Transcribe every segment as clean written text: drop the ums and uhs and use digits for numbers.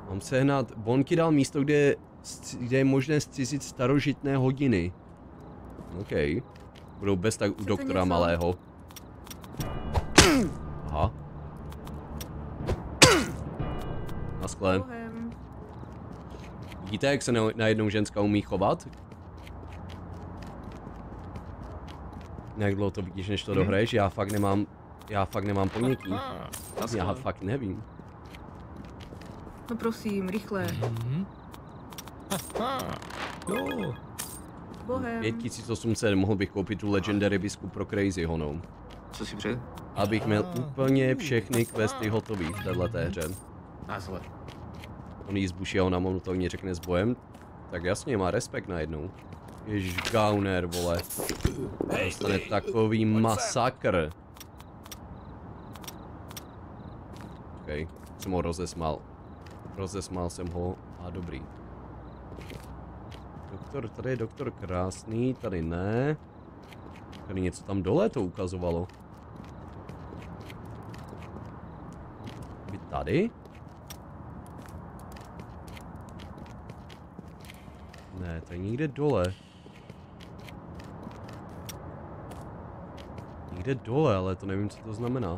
Mám sehnat, on ti dal místo, kde je možné zcizit starožitné hodiny. OK. Budou bez tak u doktora něco? Malého. Aha. Naschle. Vidíte, jak se najednou ženská umí chovat? Jak dlouho to vidíš, než to dohraješ? Já fakt nemám ponětí. Já fakt nevím. No prosím, rychle. Bohem. 5800, mohl bych koupit tu Legendary bisku pro Crazyho, no. Co si přeje? Abych měl úplně všechny questy hotový v této hře. On jí zbuší a ona mu to řekne s bojem. Tak jasně, má respekt najednou. Ježiš, Gauner, vole. Dostane takový masakr. OK, jsem ho rozesmal. Rozesmal jsem ho a dobrý. Doktor, tady je doktor krásný, tady ne. Tady něco tam dole to ukazovalo. Vy tady? Ne, to je někde dole. Někde dole, ale to nevím, co to znamená.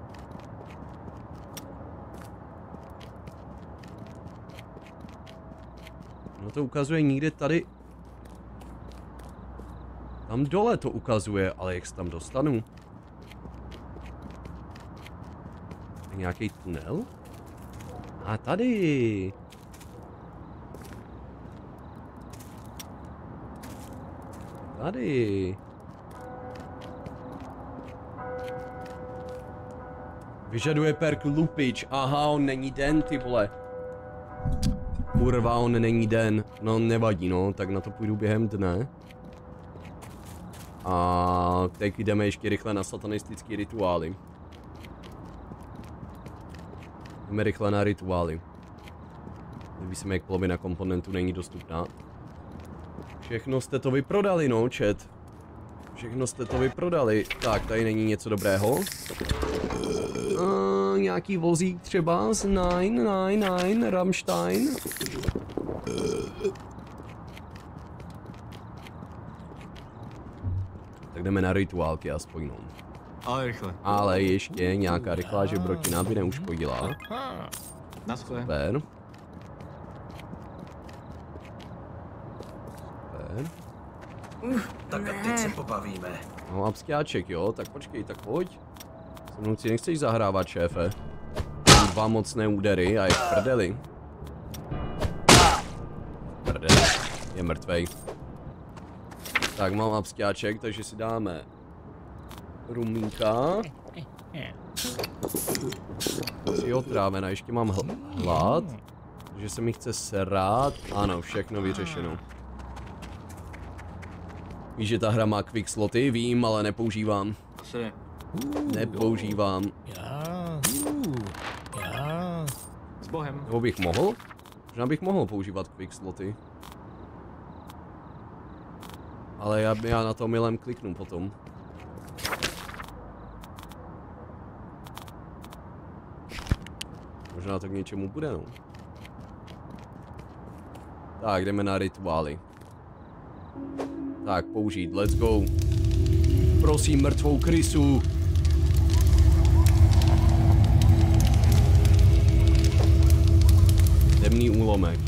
No to ukazuje někde tady. Tam dole to ukazuje, ale jak se tam dostanu? Je nějaký tunel? A tady! Tady! Vyžaduje perk lupič. Aha, on není den, ty vole. Kurva, on není den. No nevadí, no, tak na to půjdu během dne. A teď jdeme ještě rychle na satanistický rituály. Jdeme rychle na rituály. Vysíme, jak polovina komponentů není dostupná. Všechno jste to vyprodali, no, chat. Všechno jste to vyprodali. Tak, tady není něco dobrého. Nějaký vozík třeba z 999 Rammstein. Tak jdeme na rituálky aspoň, no. Ale rychle. Ale ještě nějaká rychlá žebrotina by neuškodila. Naschle. Super. Tak a teď se pobavíme. No abskiáček, jo, tak počkej, tak pojď. Se mnou si nechceš zahrávat, šéfe. Mám 2 mocné údery a je v prdeli. Prdeli. Je mrtvej. Tak mám abskiáček, takže si dáme rumínka. Jsi otrávena, ještě mám hlad. Takže se mi chce srát. Ano, všechno vyřešeno. Víš, že ta hra má quick sloty, vím, ale nepoužívám. Asi. Nepoužívám. S bohem. Nebo bych mohl? Možná bych mohl používat quick sloty. Ale já na to milem kliknu potom. Možná to k něčemu bude, no. Tak, jdeme na rituály. Tak, použít, let's go. Prosím, mrtvou krysu. Temný úlomek.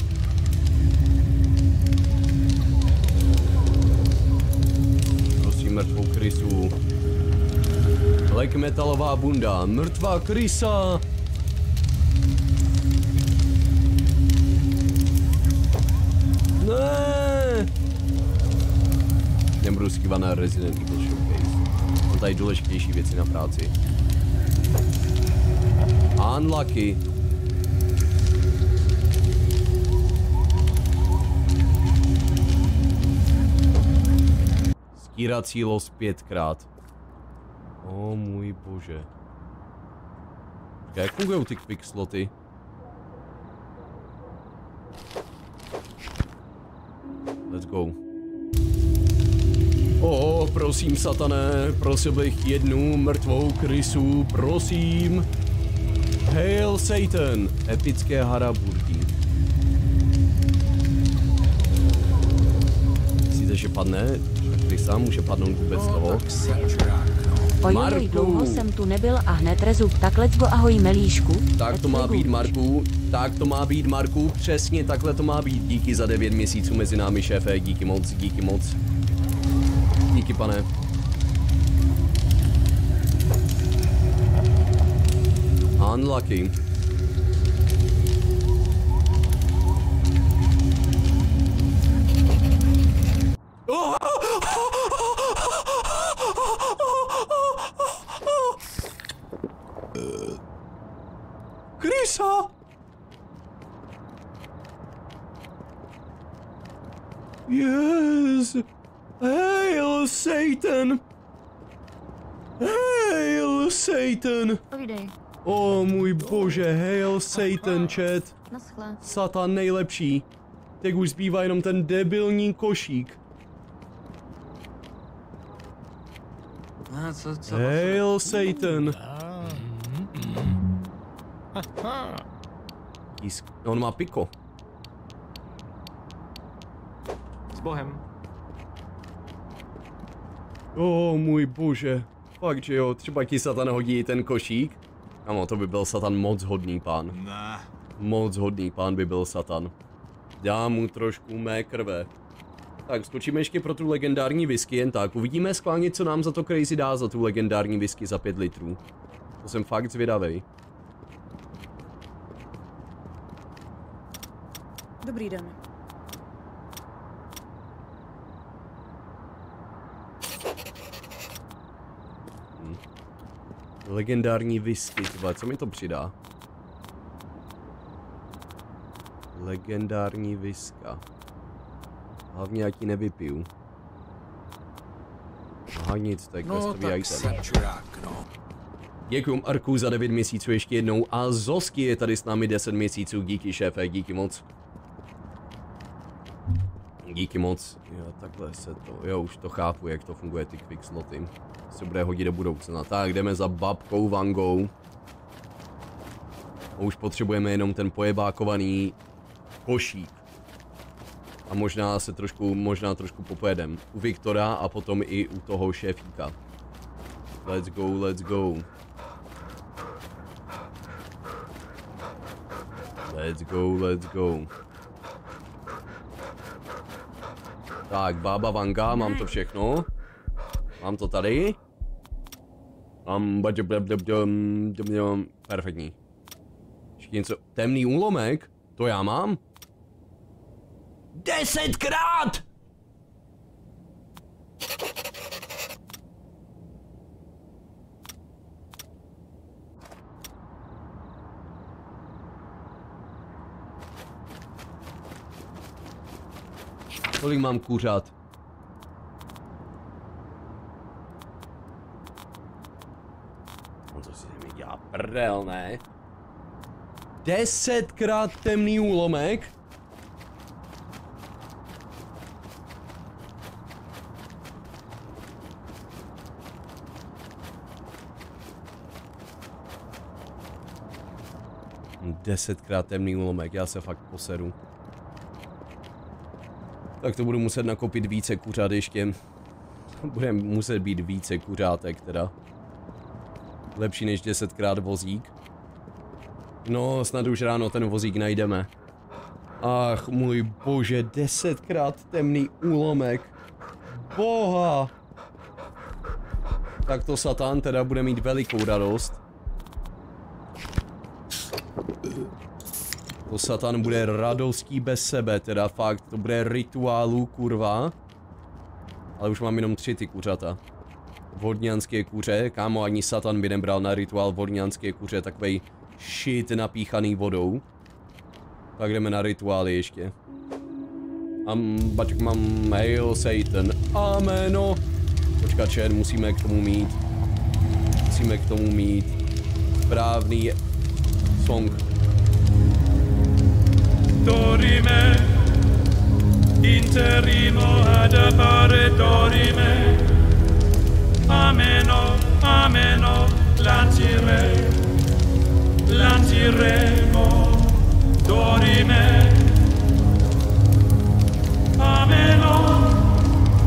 Prosím, mrtvou krysu. Black metalová bunda, mrtvá krysa. Ne. Nebudu skývat na Resident Evil Showcase. Mám tady důležitější věci na práci. Unlucky. Stírací los 5krát. O můj bože. Jak fungují ty quick sloty? Let's go. Prosím, satane, prosil bych jednu mrtvou krysu, prosím. Hail Satan, epické haraburgy. že padne? Krysa může padnout vůbec toho. Ojoj, dlouho jsem tu nebyl a hned rezu. Tak let's go, ahoj Melíšku. Tak to má být, Marku. Tak to má být, Marku. Přesně takhle to má být. Díky za 9 měsíců mezi námi, šéfe. Díky moc, díky moc. Díky, pane. Unlucky. Krysa! Yes! Hail Satan! Hail Satan! Povídej. O můj bože, hail Satan, chat. Naschle. Satan nejlepší. Teď už zbývá jenom ten debilní košík. Co? Hail Satan. On má piko. S Bohem. O můj bože. Fakt, že jo, třeba ti Satan hodí ten košík. Amo, to by byl Satan moc hodný pán. Ne. Moc hodný pán by byl Satan. Dám mu trošku mé krve. Tak, skočíme ještě pro tu legendární whisky, jen tak. Uvidíme schválně, co nám za to Crazy dá za tu legendární whisky za 5 litrů. To jsem fakt zvědavej. Dobrý den. Legendární whisky, tyhle, co mi to přidá? Legendární whisky. Hlavně jak ji nevypiju. Aha, nic, tak questový item. Děkuju Arku za 9 měsíců ještě jednou a Zosky je tady s námi 10 měsíců, díky šéfe, díky moc. Díky moc. Jo, takhle se to, jo, už to chápu, jak to funguje, ty quick sloty. Se bude hodit do budoucna. Tak, jdeme za babkou Vangou. A už potřebujeme jenom ten pojebákovaný košík. A možná se trošku popojedem. U Viktora a potom i u toho šéfíka. Let's go, let's go. Let's go, let's go. Tak, bába Vanga, mám to všechno. Mám to tady. Perfektní. Ještě něco. Temný úlomek? To já mám? 10krát! Kolik mám kuřat? No to si mi dělá prdel, ne? 10krát temný úlomek? Desetkrát temný úlomek, já se fakt poseru. Tak to budu muset nakopit více kuřat ještě. Bude muset být více kuřátek teda. Lepší než 10krát vozík. No, snad už ráno ten vozík najdeme. Ach, můj bože, 10krát temný úlomek. Boha! Tak to Satan teda bude mít velikou radost. To Satan bude radostí bez sebe, teda fakt, to bude rituálu, kurva. Ale už mám jenom 3 ty kuřata. Vodňanské kuře, kámo, ani Satan by nebral na rituál vodňanské kuře, takovej shit napíchaný vodou. Tak jdeme na rituály ještě. Baček mám Hail Satan, ameno. Počkat, čet, musíme k tomu mít správný song. Dorime, interimo ad appare dorime, ameno, ameno, lanciremo, dorime, ameno,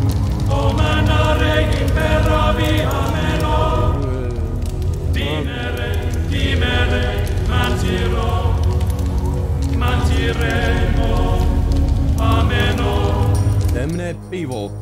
ne pivo.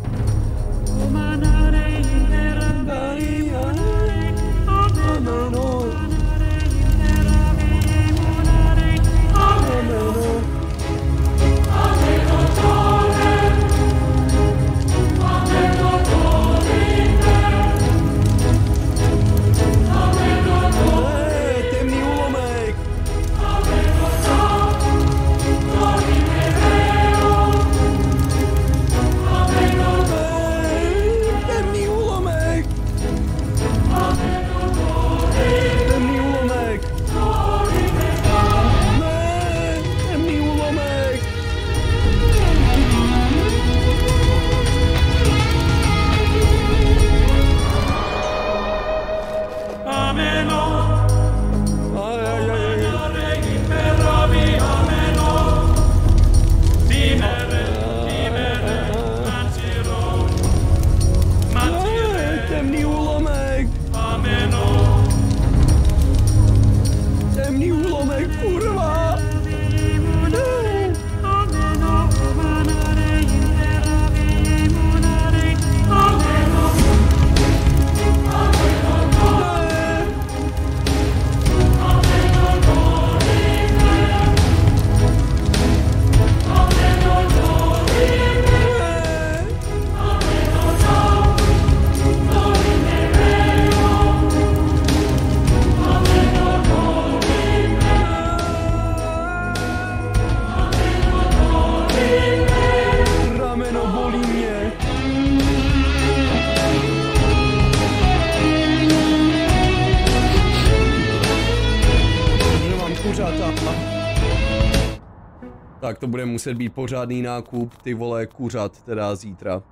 Tak to bude muset být pořádný nákup, ty vole, kuřat, teda zítra.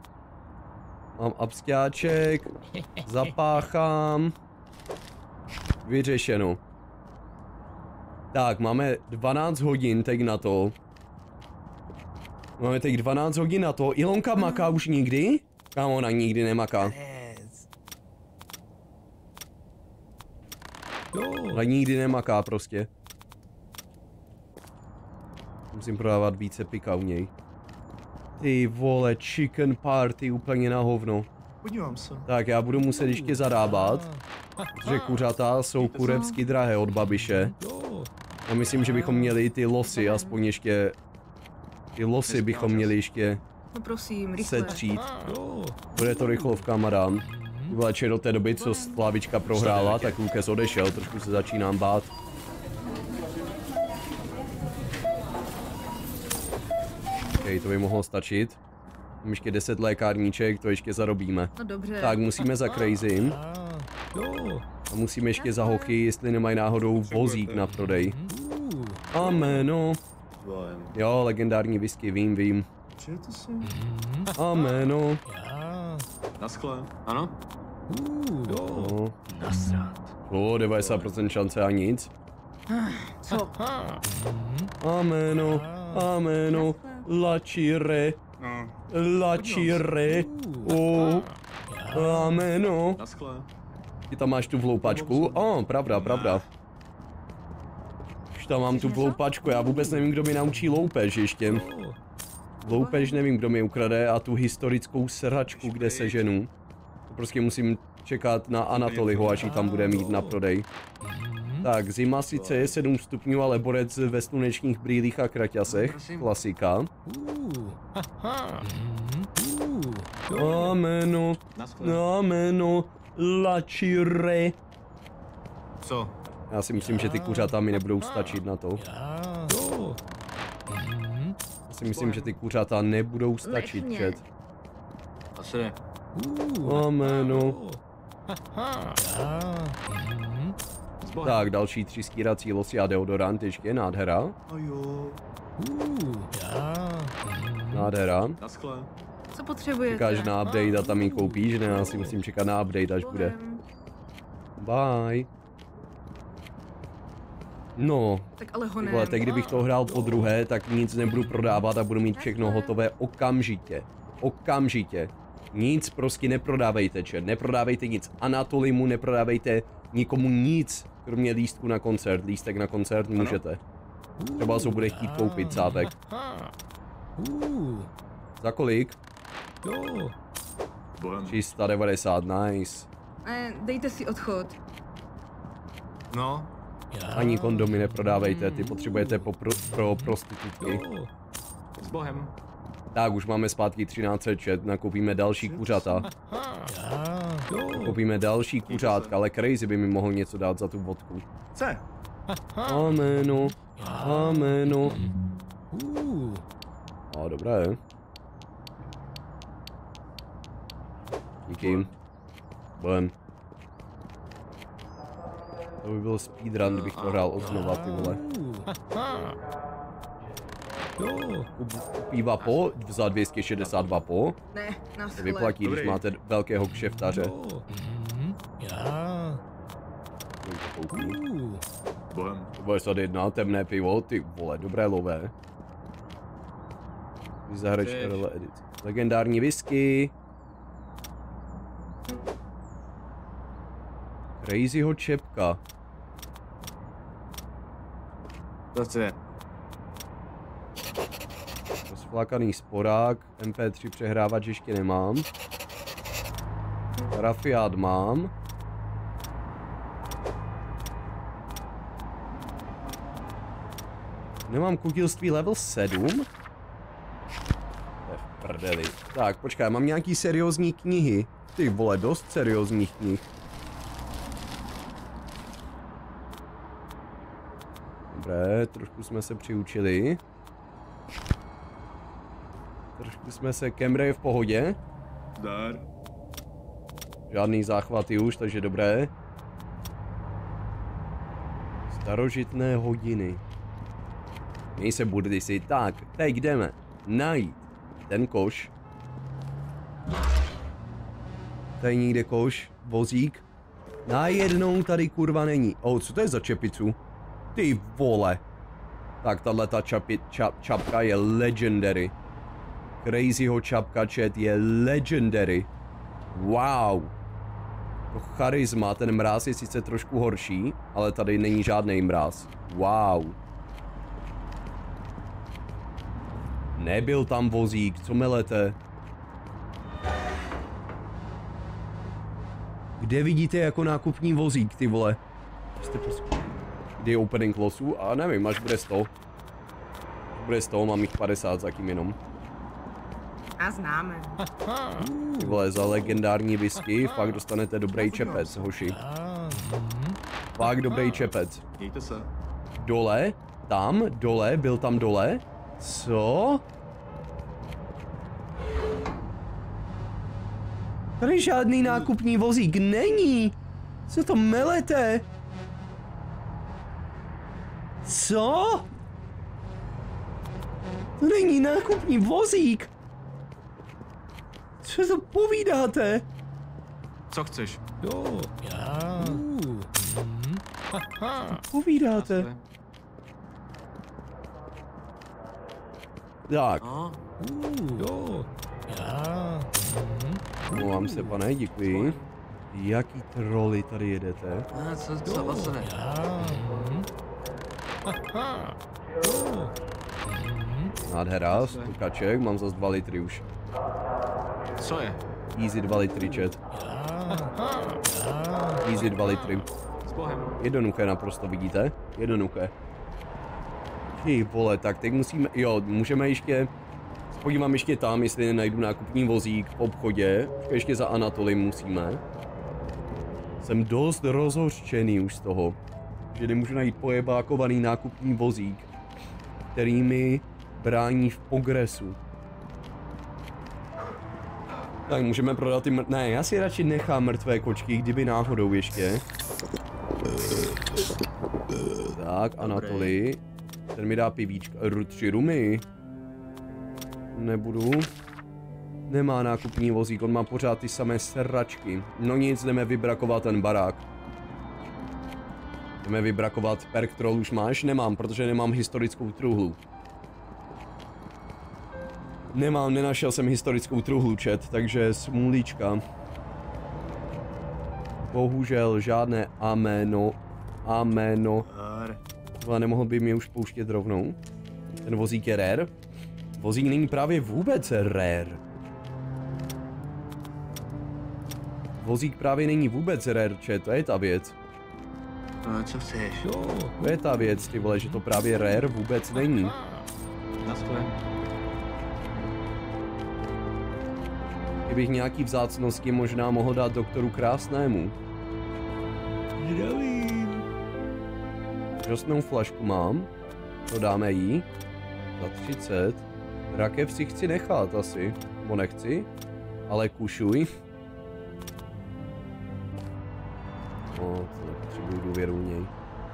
Mám absťáček, zapáchám. Vyřešeno. Tak, máme 12 hodin teď na to. Máme teď 12 hodin na to. Ilonka maká už nikdy? Kámo, ona nikdy nemaká. Ona nikdy nemaká prostě. Musím prodávat více pika u něj. Ty vole, chicken party úplně na hovno. Podívám se. Tak já budu muset ještě zarábat, protože kuřata jsou kurevsky drahé od babiše. A myslím, že bychom měli ty losy, aspoň ještě... Ty losy bychom měli ještě... No prosím, rychle. Setřít. Bude to rychlovka, madám. Vleče do té doby, co Slavička prohrála, tak Lukas odešel, trošku se začínám bát. To by mohlo stačit. Mám ještě 10 lékárníček, to ještě zarobíme. No dobře. Tak musíme za Crazy. A musíme ještě za hochy, jestli nemají náhodou vozík na prodej. Ameno. Jo, legendární whisky, vím. Ameno. Naschle, ano? No. 90% šance a nic. Co? Ameno. Ameno. Lacire. Lacire. Ameno. Ty tam máš tu vloupačku? Pravda. Už tam mám tu vloupačku, já vůbec nevím, kdo mi naučí loupež ještě. Loupež nevím, kdo mi ukrade a tu historickou sračku, kde se ženu. Prostě musím čekat na Anatoliho, až ji tam bude mít na prodej. Tak, zima sice je 7 stupňů, ale borec ve slunečních brýlích a kraťasech. Klasika. Ameno. Ameno. Lacire. Co? Já si myslím, že ty kuřata mi nebudou stačit na to. Já si myslím, že ty kuřata nebudou stačit, chat. Asi ne. Ameno. Tak, další 3 stírací losy a deodorant, ještě nádhera. Nádhera. Co potřebujete? Čekáš na update a tam ji koupíš, ne? Já si musím čekat na update, až bude. Bye. No, tak ale ho ne. Teď kdybych to hrál po druhé, tak nic nebudu prodávat a budu mít všechno hotové okamžitě. Okamžitě. Nic prostě neprodávejte, chat. Neprodávejte nic Anatolimu, neprodávejte nikomu nic, kromě lístku na koncert. Lístek na koncert můžete. Třeba se bude chtít koupit, cápek. Za kolik? Bohem. 390, nice. Dejte si odchod. No, Ani kondomy neprodávejte, ty potřebujete pro prostitutky. s Bohem. Tak, už máme zpátky 1300 chat, nakoupíme další kuřata. Koupíme další kuřátka, ale Crazy by mi mohl něco dát za tu vodku. Chce. Ameno, ameno. A dobré. Díky. Budem. To by byl speedrun, kdybych to hrál odznova, ty vole. Kupí vapo za 260 vapo. Ne, na Se schle. vyplatí, když Dobrý. máte velkého kšeftaře. Bohem. 91, temné pivo, ty vole, dobré lové. Zahrečné role edit. Legendární whisky. Crazyho čepka. Zase. Rozflákaný sporák, MP3 přehrávač ještě nemám. Rafiát mám. Nemám kutilství level 7? To je v prdeli. Tak, počkej, mám nějaký seriózní knihy. Ty vole, dost seriózních knih. Dobré, trošku jsme se přiučili. Trošku jsme se... Camera je v pohodě. Dar. Žádný záchvaty už, takže dobré. Starožitné hodiny. Měj se burdisi. Tak, teď jdeme najít ten koš. Tady někde koš, vozík. Najednou tady kurva není. Co to je za čepicu? Ty vole. Tak tahleta čapka je legendary. Crazyho čapka chat je legendary. Wow. To charisma, ten mráz je sice trošku horší, ale tady není žádný mráz. Wow. Nebyl tam vozík, co melete? Kde vidíte jako nákupní vozík, ty vole? Jste prostě... Kdy je opening losů? A nevím, až bude 100. Až bude 100, mám jich 50 zatím jenom. A známe. Ty vole, za legendární whisky fakt dostanete dobrý čepec, hoši. Fakt dobrý čepec. Mějte se. Dole? Tam? Dole? Byl tam dole? Co? Tady žádný nákupní vozík není! Co to melete? Co? To není nákupní vozík! Co to povídáte? Co chceš? Povídáte? Zase. Tak, No, omlouvám se, pane, děkuji. Jaký troly tady jedete? co vlastně? Nádhera, stukaček, mám zase 2 litry už. Co je? Easy 2 litry, chat. Easy 2 litry. S Bohem. Jednoduché naprosto, vidíte? Jednoduché. Ty vole, tak teď musíme, jo, můžeme ještě, podívám ještě tam, jestli nenajdu nákupní vozík v obchodě. Ještě za Anatoly musíme. Jsem dost rozhořčený už z toho, že nemůžu najít pojebákovaný nákupní vozík, který mi brání v progresu. Tak můžeme prodat ty ne, já si radši nechám mrtvé kočky, kdyby náhodou ještě. Tak, Anatoly. Ten mi dá pivíčka. 3 rumy. Nebudu. Nemá nákupní vozík, on má pořád ty samé sračky. No nic, jdeme vybrakovat ten barák. Jdeme vybrakovat. Perk troll už máš? Nemám, protože nemám historickou truhlu. Nenašel jsem historickou truhlu, chat, takže smůlička. Bohužel žádné ameno. Dar. Ale nemohl by mě už pouštět rovnou. Ten vozík je rare. Vozík není právě vůbec rare. Vozík právě není vůbec rare, to je ta věc. Co chceš? To je ta věc, ty vole, že to právě rare vůbec není. Naschle. Kdybych nějaký vzácnosti možná mohl dát doktoru Krásnému. Zdravím. Žasnou flašku mám. To dáme jí. Za 30. Rakev si chci nechat asi. Nebo nechci. Ale kušuj. No, to nepotřebuji důvěru v něj.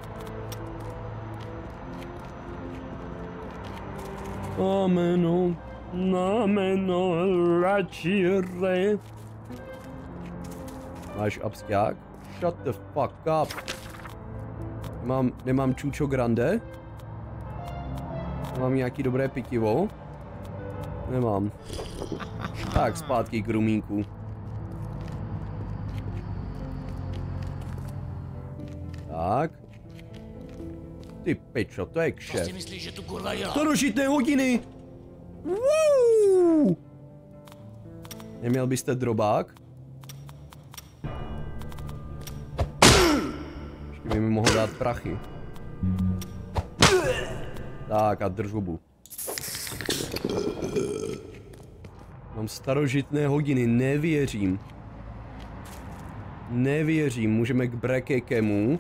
Ameno. Ameno. Rachire. Máš absťák? Shut the fuck up. Nemám čučo grande? Nemám nějaký dobré pitivo? Nemám. Tak, zpátky k rumínku. Tak. Ty pičo, to je kšeft. Co si myslíš, že tu kurva dělá? Starožitné hodiny! Woo! Neměl byste drobák? Ještě by mi mohl dát prachy. Tak a drž hubu. Mám starožitné hodiny, nevěřím. Nevěřím, můžeme k Brekekemu.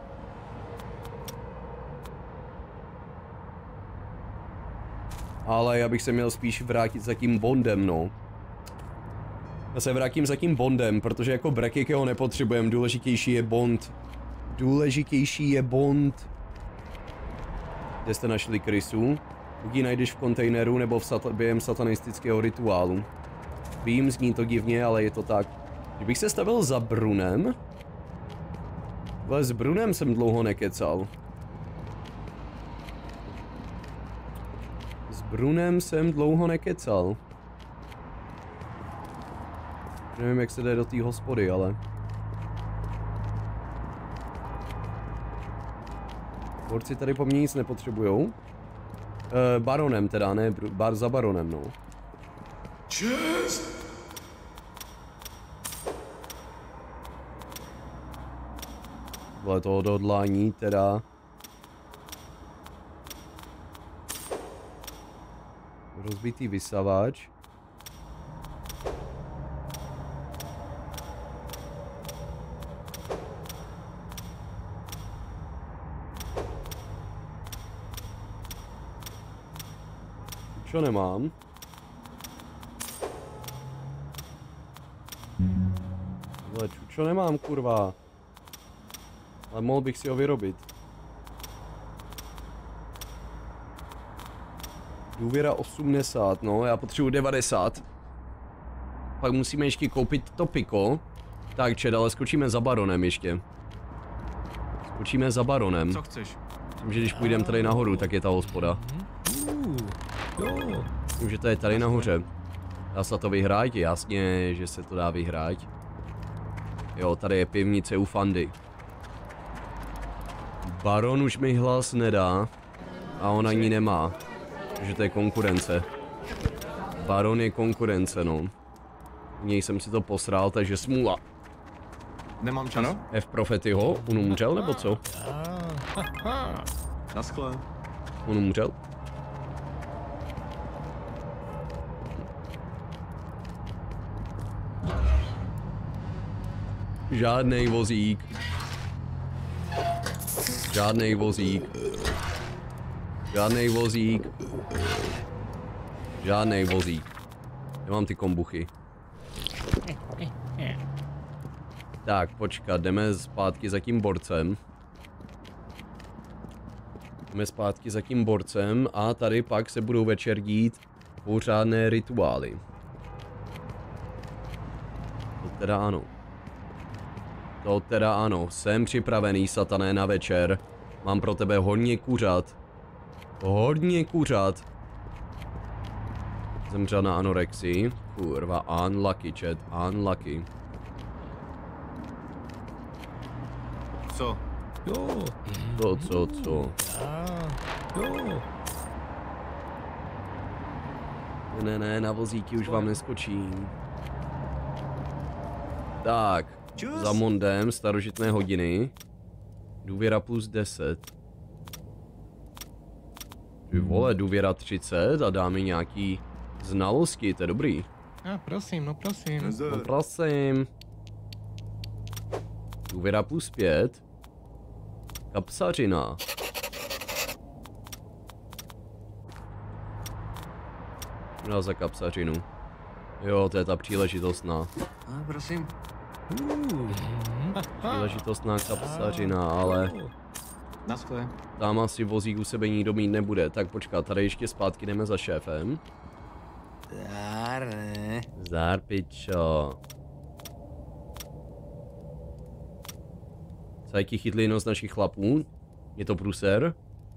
Ale já bych se měl spíš vrátit za tím Bondem, no. Já se vrátím za tím Bondem, protože jako Brekekeho nepotřebujeme, důležitější je Bond. Důležitější je Bond. Kde jste našli krysu? Buď ji najdeš v kontejneru nebo během satanistického rituálu. Vím, zní to divně, ale je to tak. Kdybych se stavil za Brunem... Ale s Brunem jsem dlouho nekecal. S Brunem jsem dlouho nekecal. Nevím, jak se jde do té hospody, ale... Borci tady po mně nic nepotřebujou. Baronem teda, ne, za baronem, no. Čest! Vle to odhodlání teda. Rozbitý vysavač. Čo nemám? Ale čo nemám, kurva. Ale mohl bych si ho vyrobit. Důvěra 80, no, já potřebuji 90. Pak musíme ještě koupit to piko. Tak, čed, ale skočíme za baronem ještě. Skočíme za baronem. Co chceš? Myslím, že když půjdeme tady nahoru, tak je ta hospoda. Myslím, že to je tady nahoře. Dá se to vyhrát? Jasně, že se to dá vyhrát. Jo, tady je pivnice u Fandy. Baron už mi hlas nedá. A on ani nemá. Takže to je konkurence. Baron je konkurence, no. U něj jsem si to posral, takže smůla. Nemám čas. Ano? F. Profetyho? On umřel, nebo co? Naschle. On umřel? Žádnej vozík. Žádnej vozík. Žádnej vozík. Žádnej vozík. Nemám ty kombuchy. Tak, počkat, jdeme zpátky za tím borcem. Jdeme zpátky za tím borcem a tady pak se budou večer dít pořádné rituály. To teda ano. To teda ano, jsem připravený, satané, na večer. Mám pro tebe hodně kuřat. Hodně kuřat. Zemřel na anorexii. Kurva, unlucky, chat, unlucky. Co? Co? Ne, na vozíky už vám neskočím. Tak, Čus. za Mondem, starožitné hodiny. Důvěra plus 10. Ty vole, důvěra 30 a dáme nějaký znalosti, to je dobrý. Prosím, no prosím. No prosím. Důvěra plus 5. Kapsařina. No za kapsařinu. Jo, to je ta příležitostná. Prosím. Příležitostná kapsařina, ale Naschle. tam asi vozík u sebe nikdo mít nebude. Tak počkat, tady ještě zpátky jdeme za šéfem. Zdar, pičo. Co jaký chytlý nos našich chlapů? Je to pruser?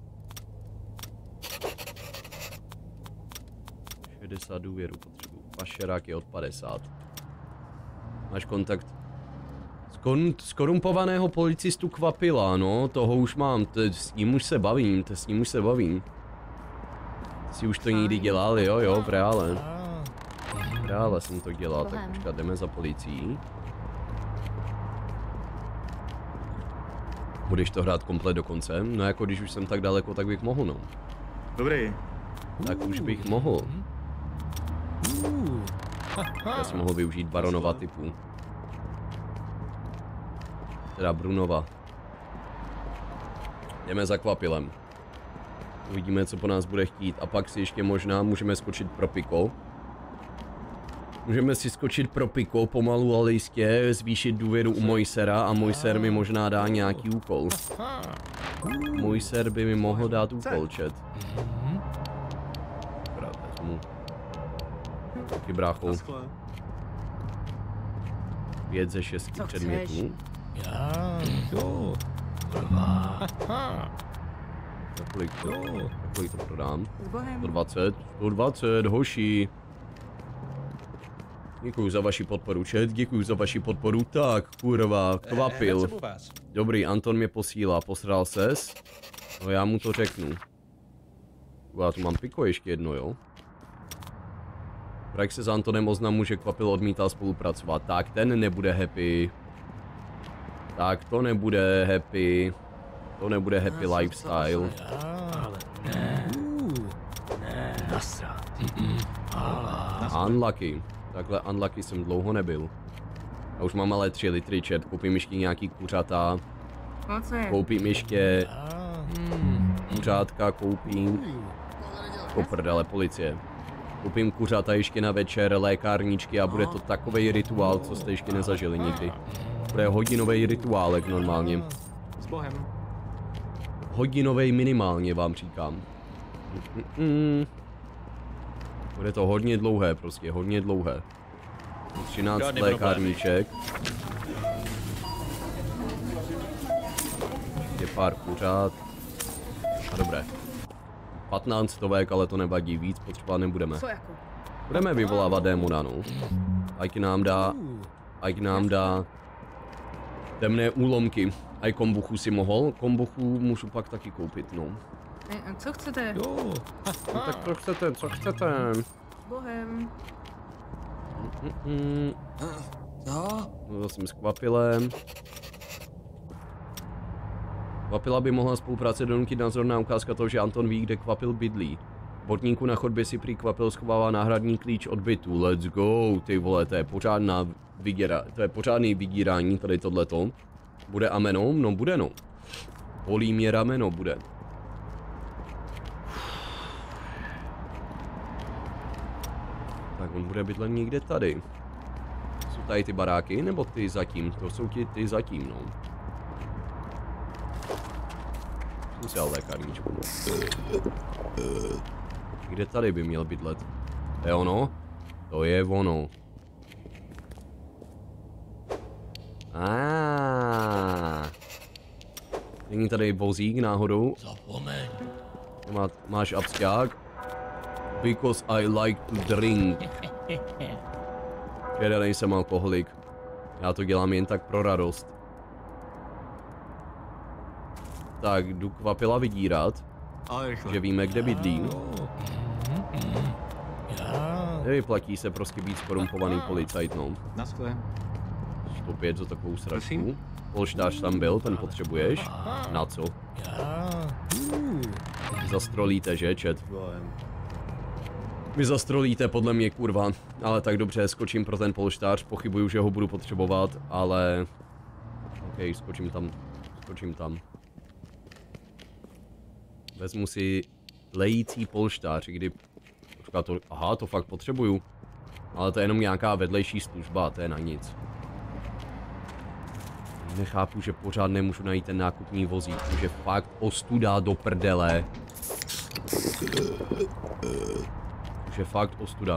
60 důvěru potřebuji. Pašerák je od 50. Máš kontakt skorumpovaného policistu Kvapila, no, toho už mám, s ním už se bavím, Si už to někdy dělal, jo, v reále. V reále jsem to dělal, tak počkat, jdeme za policií. Budeš to hrát komplet do konce? No jako když už jsem tak daleko, tak bych mohl, no. Dobrý. Tak už bych mohl. Já jsem mohl využít Baronova typu. Teda Brunova. Jdeme za Kvapilem. Uvidíme, co po nás bude chtít. A pak si ještě možná můžeme skočit pro Piko. Můžeme si skočit pro Piko, pomalu ale jistě, zvýšit důvěru u Mojsera a Mojser mi možná dá nějaký úkol. Mojser by mi mohl dát úkol, chat. Dobrá, vezmu. Taky brácho. 5 ze 6 předmětů. Za kolik to prodám? 120, 120, hoši. Děkuju za vaši podporu, chat, děkuju za vaši podporu. Tak, kurva, Kvapil. Dobrý, Anton mě posílá, posral ses? No já mu to řeknu. Já tu mám Piko ještě jedno, jo? Jak se s Antonem oznamu, že Kvapil odmítal spolupracovat, tak ten nebude happy. Tak to nebude happy. To nebude happy lifestyle. Unlucky. Takhle unlucky jsem dlouho nebyl. Já už mám ale 3 litry, chat. Koupím ještě nějaký kuřata. Koupím ještě kuřátka, koupím. Prdele, policie. Koupím kuřata ještě na večer, lékárničky a bude to takovej rituál, co jste ještě nezažili nikdy. Bude hodinový rituálek normálně. S Bohem. Hodinovej minimálně vám říkám. Bude to hodně dlouhé, prostě hodně dlouhé. 13 lékárníček. Je pár kuřát. A dobré. 15 stovek, ale to nevadí, víc potřeba nebudeme. Budeme vyvolávat démona, no. Ať nám dá temné úlomky. A kombuchu si mohl, kombuchu můžu pak taky koupit, no. Co chcete? No tak co chcete? Bohem. No jsem s Kvapilem. Kvapila by mohla spolupráce donutit názorná ukázka toho, že Anton ví, kde Kvapil bydlí. V botníku na chodbě si prý Kvapil schovává náhradní klíč od bytu. Let's go, ty vole, to je pořádná pořádný vydírání, tady tohleto. Bude ameno? No bude, no. Bolí mě rameno, bude. Tak on bude bydlet někde tady. Jsou tady ty baráky, nebo ty zatím? To jsou ty zatím, no. Zkus já lékárničku, no. Kde tady by měl bydlet? To je ono? To je ono. Není tady vozík náhodou? Zapomeň. Máš absťák? Because I like to drink. Já nejsem alkoholik. Já to dělám jen tak pro radost. Tak, jdu Kvapila vydírat. Že víme, kde bydlí. Nevyplatí se prostě být skorumpovaný policajt, no. Naschle. 105 za takovou sračku. Polštář tam byl, ten potřebuješ. Na co? Vy zastrolíte, že, chat? Vy zastrolíte, podle mě, kurva. Ale tak dobře, skočím pro ten polštář, pochybuju, že ho budu potřebovat, ale... OK, skočím tam. Vezmu si lející polštář, kdy... Aha, to fakt potřebuju. Ale to je jenom nějaká vedlejší služba, to je na nic. Nechápu, že pořád nemůžu najít ten nákupní vozík, už je fakt ostuda do prdele. Už je fakt ostuda.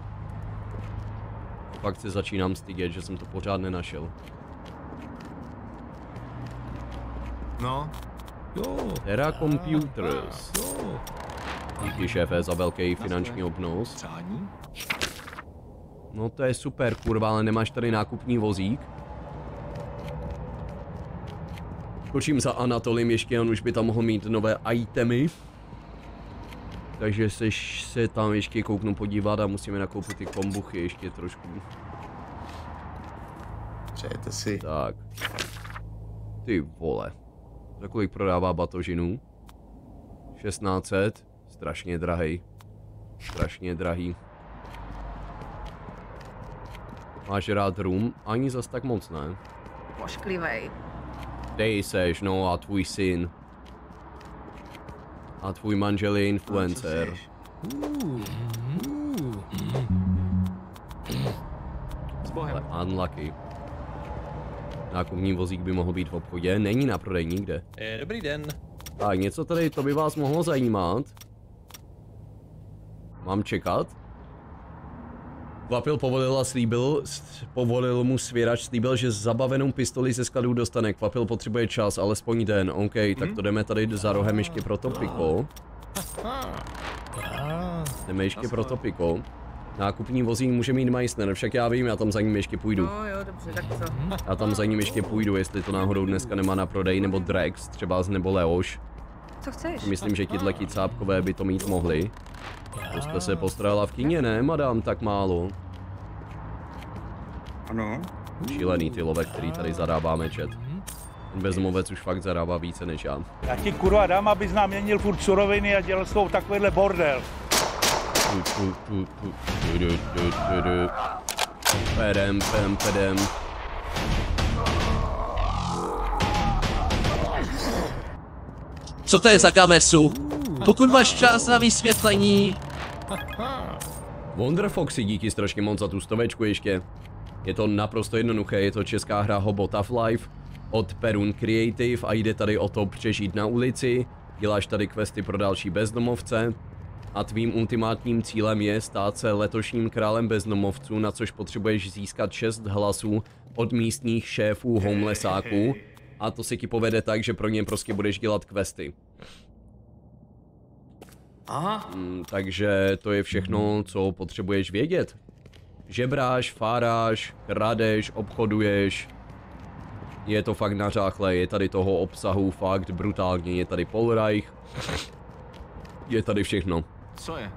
Fakt se začínám stydět, že jsem to pořád nenašel. No. Terra Computers. Díky, šéfe, za velký finanční obnos. No to je super, kurva, ale nemáš tady nákupní vozík? Skočím za Anatolím ještě, on už by tam mohl mít nové itemy. Takže se tam ještě kouknu podívat a musíme nakoupit ty kombuchy ještě trošku. Přejete si. Tak. Ty vole. Za kolik prodává batožinu? 1600. Strašně drahej. Strašně drahý. Máš rád rum? Ani zas tak moc ne. Pošklivej. Ty seš, no a tvůj syn. A tvůj manžel je influencer. Ale unlucky. Nákupní vozík by mohl být v obchodě, není na prodej nikde. Dobrý den. Tak něco tady, to by vás mohlo zajímat. Mám čekat? Kvapil povolil a povolil mu svěrač, slíbil, že zabavenou pistoli ze skladu dostane. Kvapil potřebuje čas, alespoň den. OK, tak to jdeme tady za rohem ještě pro to piko. Jdeme ještě pro to piko. Nákupní vozík může mít Meissner, však já vím, já tam za ním ještě půjdu. No jo, dobře, tak co? Já tam za ním ještě půjdu, jestli to náhodou dneska nemá na prodej, nebo Drex, třeba nebo Leoš. Co chceš? Myslím, že tihle kicápkové by to mít mohli. To jste se postarala v kině, ne, madam, tak málo. Ano. Šílený ty love, který tady zarábáme, chat. Ten bezdomovec už fakt zarábá více než já. Já ti kurva dám, abys nám měnil furt suroviny a dělal s tou takovýhle bordel. Pedem. Co to je za gamesu? Pokud máš čas na vysvětlení. Wonder Foxy, díky strašně moc za tu stovečku ještě. Je to naprosto jednoduché, je to česká hra Hobot of Life od Perun Creative a jde tady o to přežít na ulici, děláš tady questy pro další bezdomovce a tvým ultimátním cílem je stát se letošním králem bezdomovců, na což potřebuješ získat 6 hlasů od místních šéfů homelessáků a to se ti povede tak, že pro ně prostě budeš dělat questy. Aha. Takže to je všechno, co potřebuješ vědět. Žebráš, fáráš, kradeš, obchoduješ. Je to fakt nařáchlé, je tady toho obsahu fakt brutálně, je tady Polreich. Je tady všechno. Co je?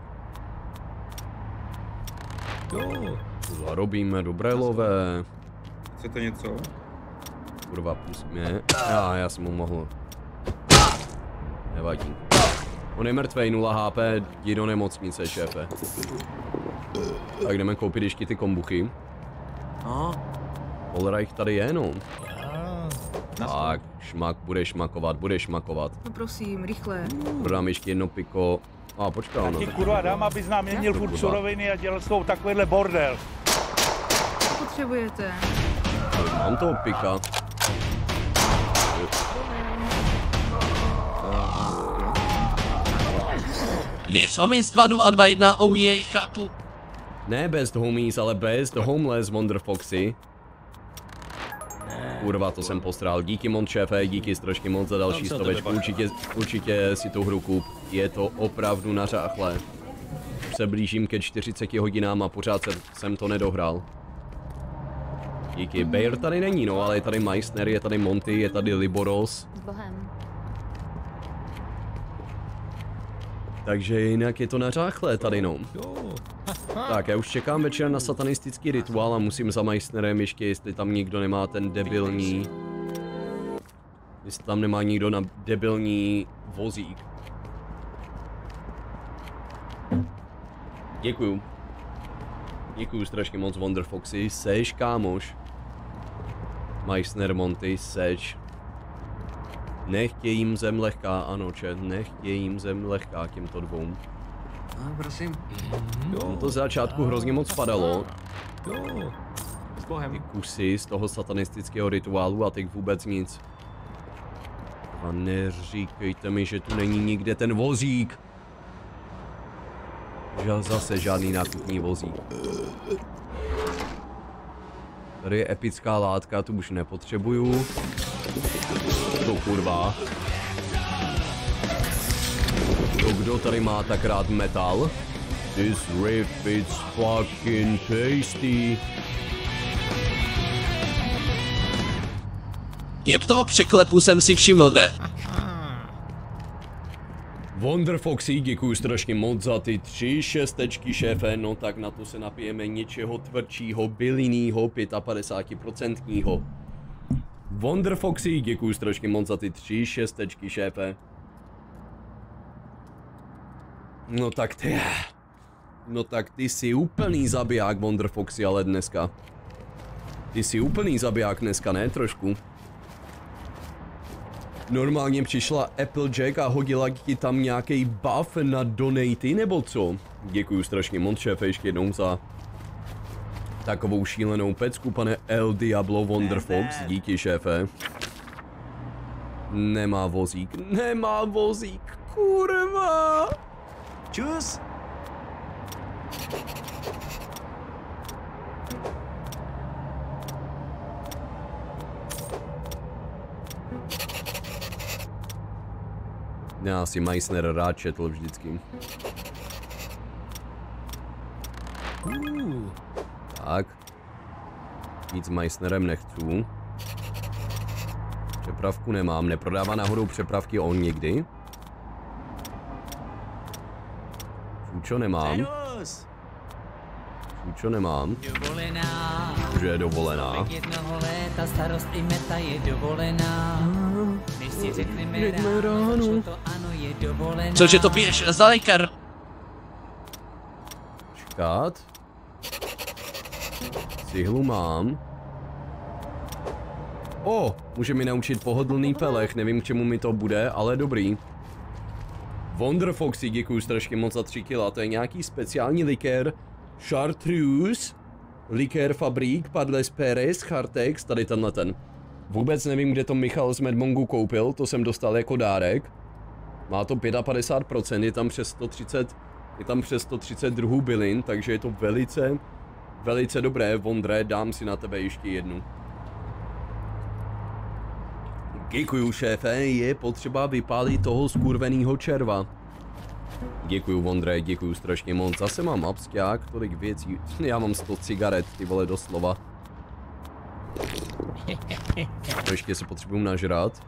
Zarobíme dobré lové. Chcete něco? Kurva, pust mě. Já jsem mu mohl. Nevadí. On je mrtvej, 0 HP, jdi do nemocnice, šéfe. Tak jdeme koupit ještě ty kombuchy. Polreich tady je, no. Tak, šmak, bude šmakovat. No prosím, rychle. Prodám ještě jedno piko. A počkej, Já ti kurva dám, abys nám měnil furt suroviny a dělal s tou takovýhle bordel. Co potřebujete? Mám toho pika. Něco mi z 2221 OJ chápu. Ne best homies, ale best homeless Wonder Foxy. Kurva, to jsem postrál. Díky moc, šéfe, díky strašně moc za další stovečku. Určitě si tu hru kup. Je to opravdu nařáchlé. Už se blížím ke 40 hodinám a pořád jsem to nedohrál. Díky. Bayer tady není, no, ale je tady Meissner, je tady Monty, je tady Liboros. S Bohem. Takže jinak je to nařáchlé tady, no. Tak, já už čekám večer na satanistický rituál a musím za Meissnerem ještě, jestli tam nikdo nemá ten debilní... Jestli tam nemá nikdo na debilní vozík. Děkuju. Děkuju strašně moc, Wonder Foxy. Seš, kámoš. Meissner, Monty, seš. Nechtějím zem lehká, ano, chat, nechtějím zem lehká těmto dvou. No, prosím. No to z začátku hrozně moc padalo. S Bohem. Ty kusy z toho satanistického rituálu a teď vůbec nic. A neříkejte mi, že tu není nikde ten vozík. Že zase žádný nákupní vozík. Tady je epická látka, tu už nepotřebuju. To kurva. To kdo tady má tak rád metal? This riff, it's fucking tasty. Jeb toho překlepu jsem si všiml, ne? Wonder Foxy, děkuju strašně moc za ty 3 šestečky, šéfe, no tak na to se napijeme něčeho tvrdšího, bylinnýho, 55%. Wonder Foxy, děkuju strašně moc za ty 3 šestečky, šéfe. No tak ty jsi úplný zabiják, Wonder Foxy, ale dneska. Ty jsi úplný zabiják dneska, ne? Trošku. Normálně přišla Applejack a hodila ti tam nějaký buff na donaty, nebo co? Děkuju strašně moc, šéfe, ještě jednou za takovou šílenou pecku, pane El Diablo Wonder Fox, díky, šéfe. Nemá vozík, kurva! Čus! Já si Meissner rád četl vždycky. Tak. Nic s Meissnerem nechci. Přepravku nemám, neprodává náhodou přepravky on někdy. Čučo nemám. Čučo nemám. Že je dovolená. Jednoho léta starost i meta je dovolená. Než si řekneme ráno, to ano je dovolená. Cože to piješ za lékar? Čekat. Cihlu mám. Může mi naučit pohodlný pelech, nevím k čemu mi to bude, ale dobrý. Wonder Foxy, děkuju strašně moc za 3 kila, to je nějaký speciální likér. Chartreuse. Likér Fabrík, Padles Pérez, Chartex, tady tenhle ten. Vůbec nevím, kde to Michal z Medmongu koupil, to jsem dostal jako dárek. Má to 55%, je tam přes 130 druhů bylin, takže je to velice dobré. Vondre, dám si na tebe ještě jednu. Děkuju, šéfe, je potřeba vypálit toho skurvenýho červa. Děkuju, Vondre, děkuju strašně moc. Zase mám absťák, tolik věcí. Já mám 100 cigaret, ty vole, doslova. Ještě se potřebuju nažrat.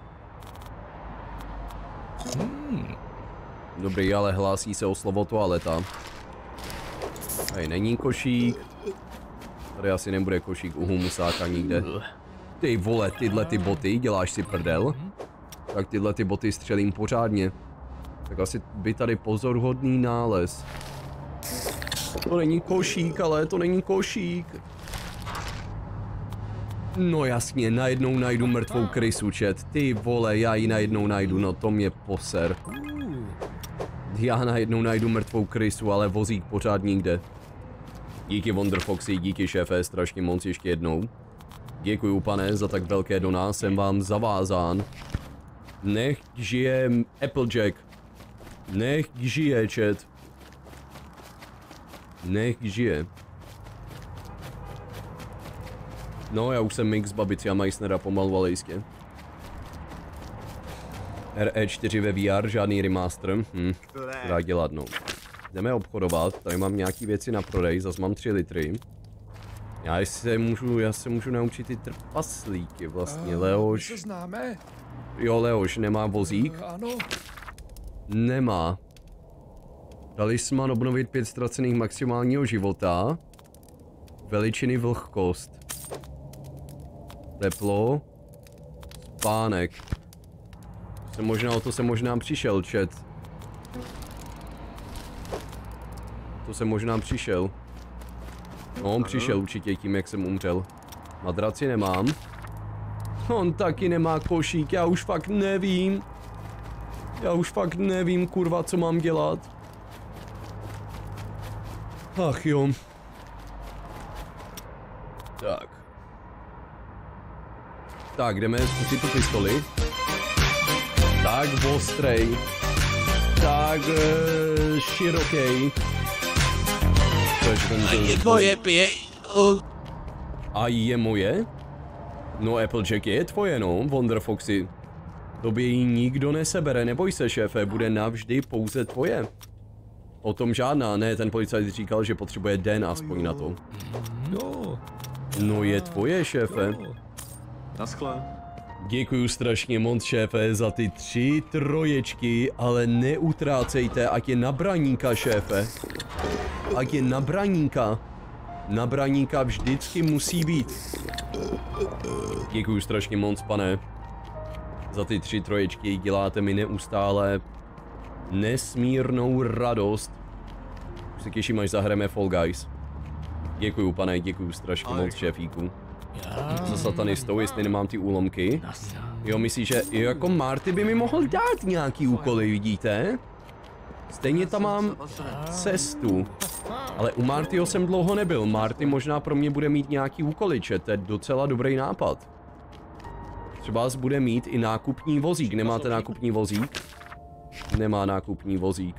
Dobrý, ale hlásí se o slovo toaleta. Tady není košík. Tady asi nebude košík u humusáka nikde. Ty vole, tyhle ty boty, děláš si prdel? Tak tyhle ty boty střelím pořádně. Tak asi by tady pozorhodný nález. To není košík, ale to není košík. No jasně, najednou najdu mrtvou krysu, chat. Ty vole, já ji najednou najdu, no to mě poser. Já najednou najdu mrtvou krysu, ale vozík pořád nikde. Díky Wonder Foxy, díky šéfe, strašně moc ještě jednou. Děkuju, pane, za tak velké doná, jsem vám zavázán. Nech žije Applejack. Nech žije, chat. Nech žije. No, já už jsem mix Babici a Meissnera pomalu, ale jistě. RE4 ve VR, žádný remaster. Dá dělat, no. Jdeme obchodovat, tady mám nějaký věci na prodej, zase mám 3 litry. Já se můžu naučit ty trpaslíky vlastně, Leoš. My se známe? Jo, Leoš nemá vozík? Ano. Nemá. Talisman obnovit 5 ztracených maximálního života. Veličiny vlhkost. Teplo. Spánek. O to se možná přišel, chat. To se možná přišel. No, on přišel určitě tím, jak jsem umřel. Madraci nemám. On taky nemá košík, já už fakt nevím. Kurva, co mám dělat. Ach jo. Tak, jdeme zkusit tu pistoli. Tak, ostrej. Tak, širokej. A je tvoje pije. A je moje? No, Applejack je tvoje, no, Wonder Foxy. Tobě ji nikdo nesebere, neboj se, šéfe, bude navždy pouze tvoje. O tom žádná, ne, ten policajt říkal, že potřebuje den aspoň na to. No, je tvoje, šéfe. Naschle. Děkuju strašně moc, šéfe, za ty 3 troječky, ale neutrácejte, ať je na braníka, šéfe. Ať je na braníka. Na braníka vždycky musí být. Děkuju strašně moc, pane. Za ty 3 troječky děláte mi neustále nesmírnou radost. Už se těším, až zahrajeme Fall Guys. Děkuju, pane, děkuju strašně moc, šéfíku. Za satanistou, jestli nemám ty úlomky. Jo, myslíš, že jako Marty by mi mohl dát nějaký úkoly, vidíte? Stejně tam mám cestu. Ale u Martyho jsem dlouho nebyl. Marty možná pro mě bude mít nějaký úkoly, to je docela dobrý nápad. Třeba bude mít i nákupní vozík. Nemáte nákupní vozík? Nemá nákupní vozík.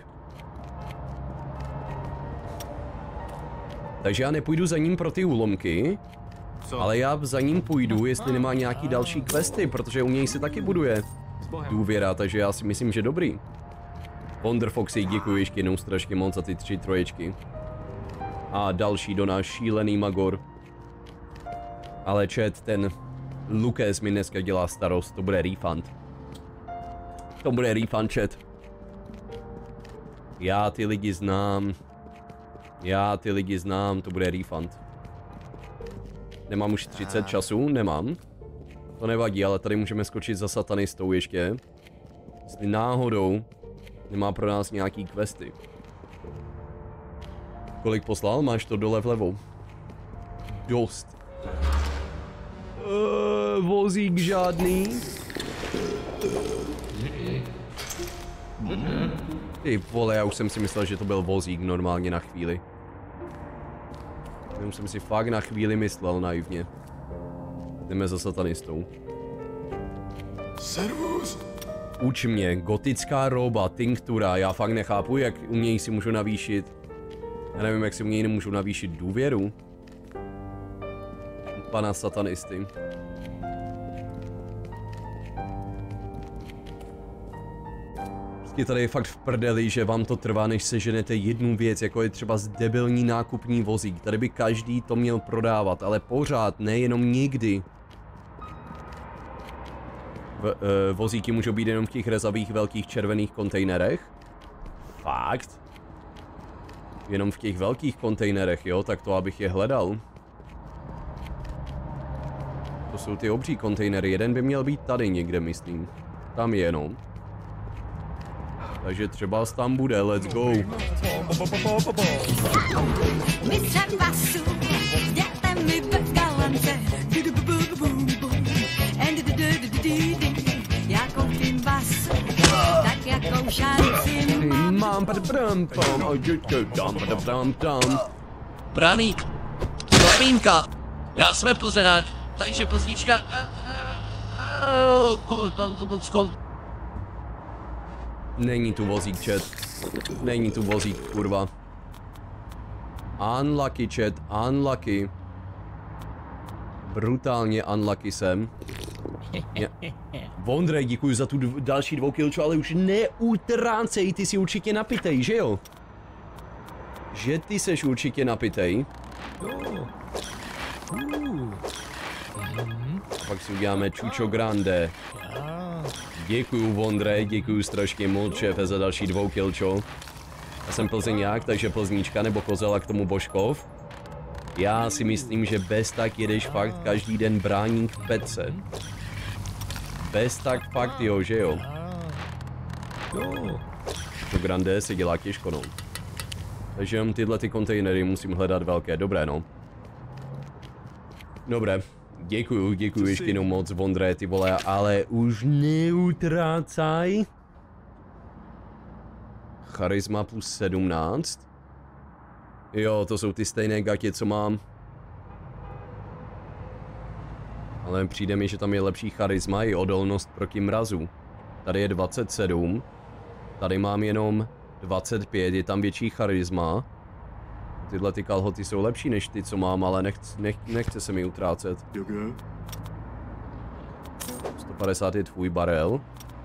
Takže já nepůjdu za ním pro ty úlomky. Ale já za ním půjdu, jestli nemá nějaký další questy, protože u něj se taky buduje důvěra, takže já si myslím, že dobrý. Wonder Foxy, děkuji ještě jednou strašně moc za ty 3 troječky. A další do náš šílený Magor. Ale chat, ten Lucas mi dneska dělá starost, to bude refund. To bude refund, chat. Já ty lidi znám, to bude refund. Nemám už 30 času? Nemám. To nevadí, ale tady můžeme skočit za satanistou ještě. Jestli náhodou nemá pro nás nějaký questy. Kolik poslal? Máš to dole vlevo. Dost. Vozík žádný. Ty vole, já už jsem si myslel, že to byl vozík normálně na chvíli. Už jsem si fakt na chvíli myslel naivně. Jdeme za satanistou. Servus. Uč mě, gotická roba, tinktura, já fakt nechápu, jak u něj si můžu navýšit. Já nevím, jak si u něj nemůžu navýšit důvěru. Pana satanisty. Je tady fakt v prdeli, že vám to trvá, než seženete jednu věc, jako je třeba debilní nákupní vozík. Tady by každý to měl prodávat, ale pořád, nejenom nikdy. Vozíky můžou být jenom v těch rezavých velkých červených kontejnerech. Fakt? Jenom v těch velkých kontejnerech, jo? Tak to abych je hledal. To jsou ty obří kontejnery, jeden by měl být tady někde, myslím. Tam je jenom. Takže třeba tam bude, let's go. Mistřem basu, jděte mi bez galance. Já koupím basu, tak jakou šanci mám. Braník, Plamínka, já jsme pořád, takže pozíčka. Není tu vozík, chat. Není tu vozík, kurva. Unlucky, chat, unlucky. Brutálně unlucky jsem. Vondrej, děkuji za tu další 2 kilčo, ale už neutrácej, ty si určitě napitej, že jo? Že ty seš určitě napitej. Pak si uděláme čučo grande. Děkuju, Vondrej, děkuju strašně moc, šéfe, za další 2 kilčo. Já jsem Plzeňák, takže Plzníčka nebo Kozel a k tomu Božkov. Já si myslím, že bez tak jedeš fakt každý den bráník v Petře. Bez tak fakt jo, že jo? To grande se dělá těžko, no. Takže jenom tyhle ty kontejnery musím hledat velké, dobré no. Dobré, děkuju ještě jenom moc, Vondré, ty vole, ale už neutrácaj. Charisma plus 17. Jo, to jsou ty stejné gatě, co mám. Ale přijde mi, že tam je lepší charisma i odolnost proti mrazu. Tady je 27. Tady mám jenom 25, je tam větší charisma. Tyhle ty kalhoty jsou lepší než ty, co mám, ale nechce se mi utrácet. 150 je tvůj barel.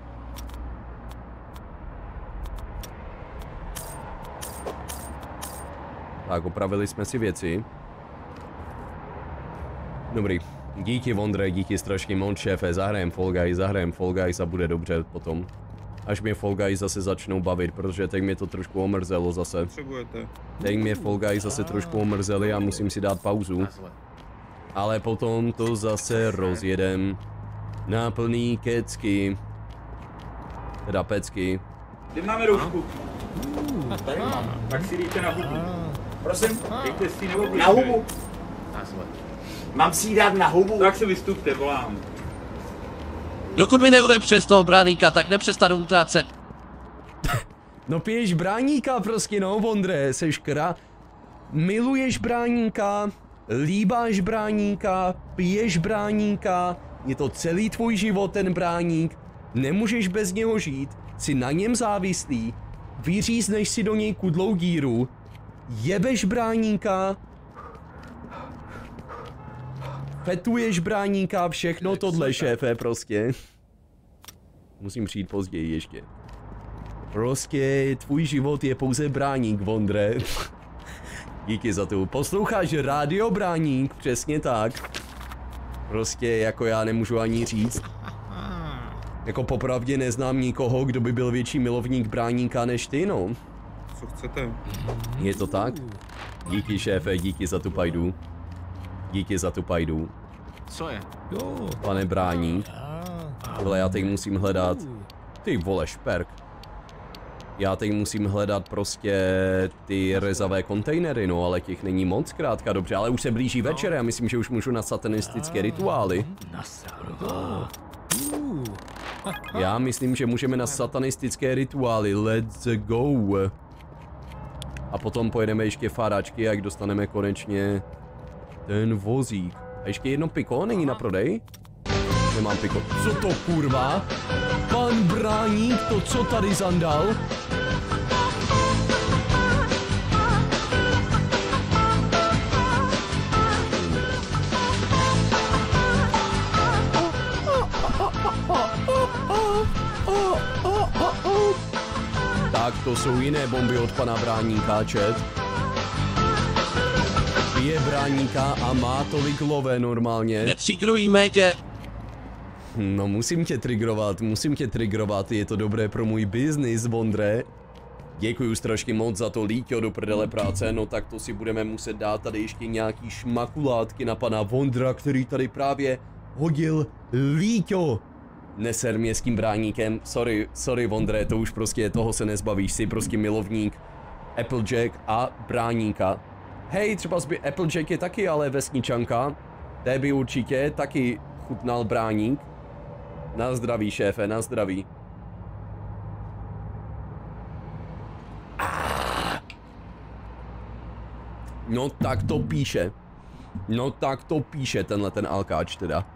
Tak, opravili jsme si věci. Dobrý. Díky Vondre, díky strašně moc, šéfe, zahrajem Fall Guys a bude dobře potom. Až mě Fall Guys zase začnou bavit, protože teď mě to trošku omrzelo zase. Teď mě Fall Guys zase trošku omrzeli a musím si dát pauzu. Ale potom to zase rozjedem na plný kecky. Teda pecky. Kde máme roušku? Tady mám. Tak si dejte na hubu. Prosím, dejte si nebo na hubu. Mám si ji dát na hubu? Tak si vystupte, volám. Dokud mi neodepřeš toho bráníka, tak nepřestanu utrácet. No piješ bráníka prostě, no, Vondre, seš miluješ bráníka, líbáš bráníka, piješ bráníka, je to celý tvůj život ten bráník, nemůžeš bez něho žít, jsi na něm závislý, vyřízneš si do něj kudlou díru, jebeš bráníka, fetuješ bráníka, všechno tohle, šéfe, prostě. Musím přijít později ještě. Prostě tvůj život je pouze bráník, Vondre. Díky za tu. Posloucháš rádio bráník, přesně tak. Prostě jako já nemůžu ani říct. Jako popravdě neznám nikoho, kdo by byl větší milovník bráníka než ty, no. Co chcete? Je to tak? Díky, šéfe, díky za tu pajdu. Díky za tu pajdu. Co je? Pane bráník. Tohle já teď musím hledat. Ty vole, šperk. Já teď musím hledat prostě ty rezavé kontejnery, no, ale těch není moc, zkrátka, dobře, ale už se blíží večer, já myslím, že už můžu na satanistické rituály. Já myslím, že můžeme na satanistické rituály, let's go. A potom pojedeme ještě fáračky, jak dostaneme konečně ten vozík. A ještě jedno piko, není na prodej? Nemám piko. Co to kurva? Pan bráník, to co tady zandal? Tak to jsou jiné bomby od pana bráníka, čet. Je bráníka a má tolik lové normálně. Netřigrujme tě. No musím tě trigrovat, je to dobré pro můj biznis, Vondre. Děkuju strašně moc za to, Líťo, do prdele práce, no tak to si budeme muset dát tady ještě nějaký šmakulátky na pana Vondra, který tady právě hodil Líťo. Neser mě s tím bráníkem, sorry Vondre, to už prostě toho se nezbavíš, jsi prostě milovník Applejack a bráníka. Hej, třeba Applejack je taky ale vesničanka, té by určitě taky chutnal bráník. Na zdraví, šéfe, na zdraví. No tak to píše. No tak to píše tenhle ten alkáč teda.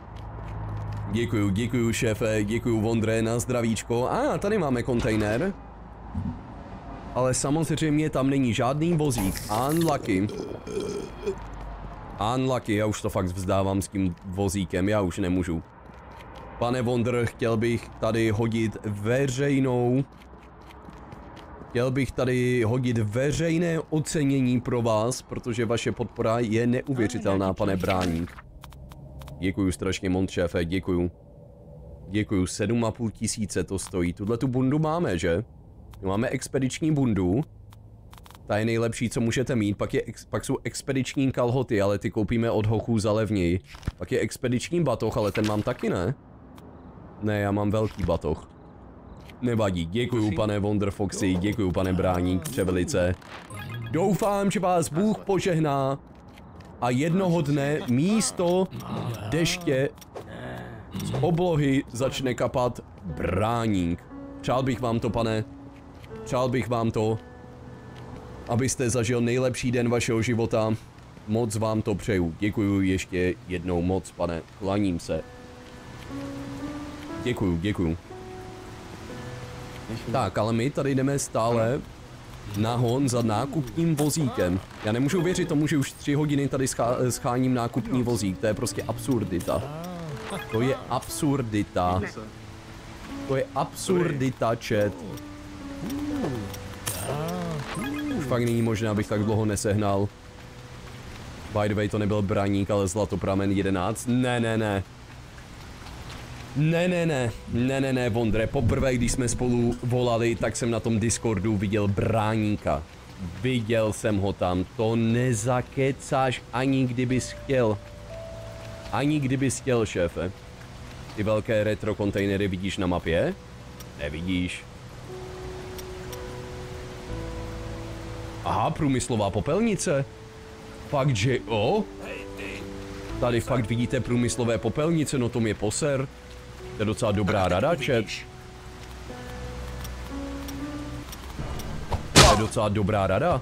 Děkuju šéfe, děkuju Vondre, na zdravíčko. Tady máme kontejner. Ale samozřejmě tam není žádný vozík. Unlucky, já už to fakt vzdávám s tím vozíkem, já už nemůžu. Pane Vondr, chtěl bych tady hodit veřejné ocenění pro vás, protože vaše podpora je neuvěřitelná, pane bráník. Děkuju strašně moc, šéfe, děkuju. Děkuju, 7 500 to stojí. Tuhle tu bundu máme, že? Máme expediční bundu. Ta je nejlepší, co můžete mít, pak jsou expediční kalhoty, ale ty koupíme od hochů za levněji. Pak je expediční batoh, ale ten mám taky, ne? Ne, já mám velký batoh. Nevadí, děkuju pane Wonderfoxy, děkuju pane Bráník, převelice. Doufám, že vás Bůh požehná a jednoho dne místo deště z oblohy začne kapat Bráník. Přál bych vám to, pane. Přál bych vám to, abyste zažil nejlepší den vašeho života. Moc vám to přeju. Děkuju ještě jednou moc, pane. Klaním se. Děkuju, děkuju. Tak, ale my tady jdeme stále nahon za nákupním vozíkem. Já nemůžu věřit tomu, že už 3 hodiny tady scháním nákupní vozík. To je prostě absurdita. To je absurdita. To je absurdita, chat. Už fakt není možné, abych tak dlouho nesehnal. By the way, to nebyl Braník, ale Zlatopramen 11. Ne, Vondre, poprvé, když jsme spolu volali, tak jsem na tom Discordu viděl Bráníka. Viděl jsem ho tam, to nezakecáš ani kdybys chtěl. Ani kdybys chtěl, šéfe. Ty velké retro kontejnery vidíš na mapě? Nevidíš. Aha, průmyslová popelnice. Fakt, že jo? Tady fakt vidíte průmyslové popelnice, no to mě poser. To je docela dobrá rada, chat. To je docela dobrá rada.